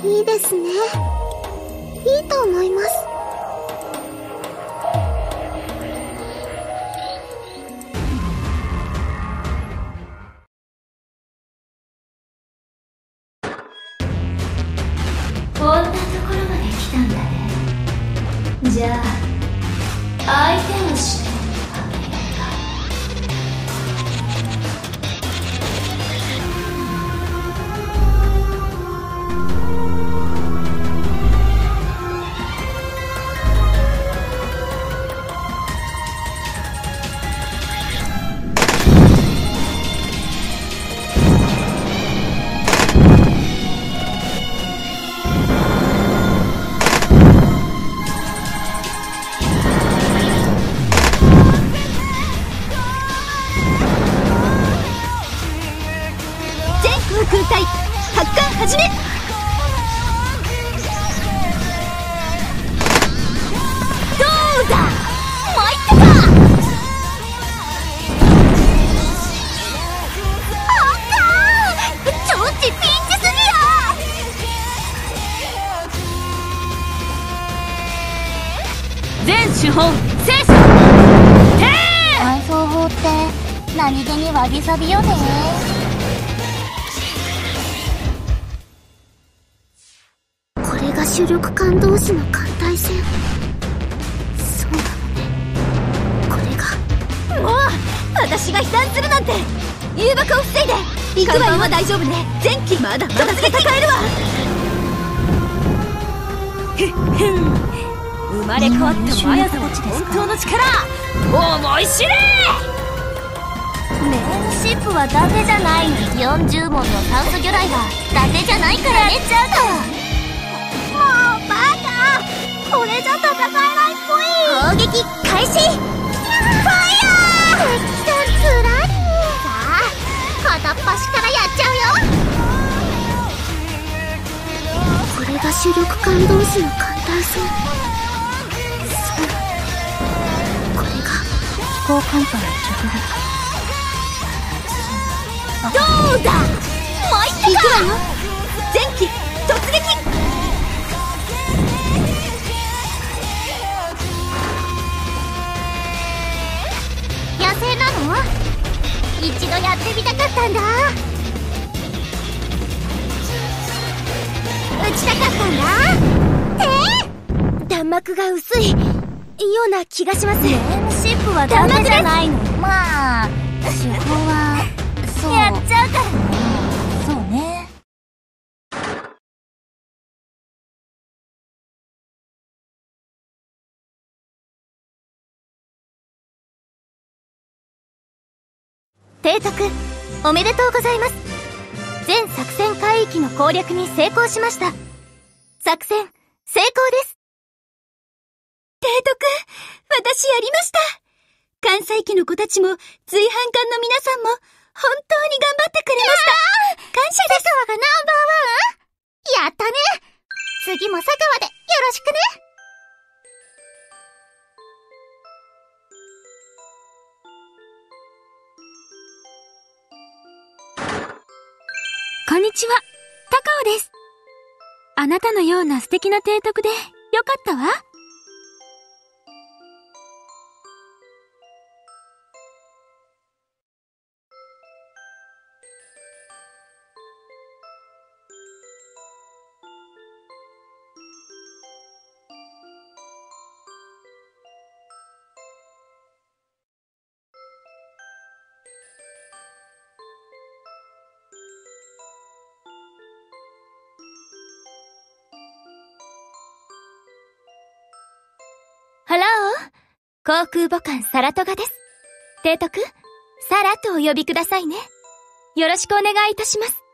いいですね。いいと思います。 こんなところまで来たんだね。じゃあ相手をしてあげるか。 空対発艦始め。どうだ参ったか。あったー、超値ピンチすぎや。全手本精査埋葬法って何気にわびさびよね。これが主力艦同士の艦隊戦。そうなのね。これがもう私が悲惨するなんて。誘爆を防いで行くわよ。は大丈夫ね。前期まだまだ戦えるわ。ふっふん、生まれ変わったマヤさんたち本当の力思い知れ。 メインシップは伊達じゃない。40問の酸素魚雷は伊達じゃないからね。ちゃうともうバカ、これじゃ戦えないっぽい。攻撃開始。ファイヤー。敵さんつらい。さあ片っ端からやっちゃうよ。これが主力艦同士の艦隊戦。そうこれが飛行艦隊の直撃。 どうだ参ったか。行くわよ。前期突撃。 野生なの？一度やってみたかったんだ。撃ちたかったんだ。 弾幕が薄いような気がします。 メインシップはダメじゃないの。まあ手法はそうやっちゃうから。 そうね。 提督おめでとうございます。全作戦海域の攻略に成功しました。作戦成功です。提督、私やりました。関西機の子たちも随伴艦の皆さんも本当に頑張ってくれました。感謝です。佐川がナンバーワン。やったね。次も佐川でよろしくね。 こんにちは、高尾です。あなたのような素敵な提督でよかったわ。 ハロー、航空母艦サラトガです。提督、サラとお呼びくださいね。よろしくお願いいたします。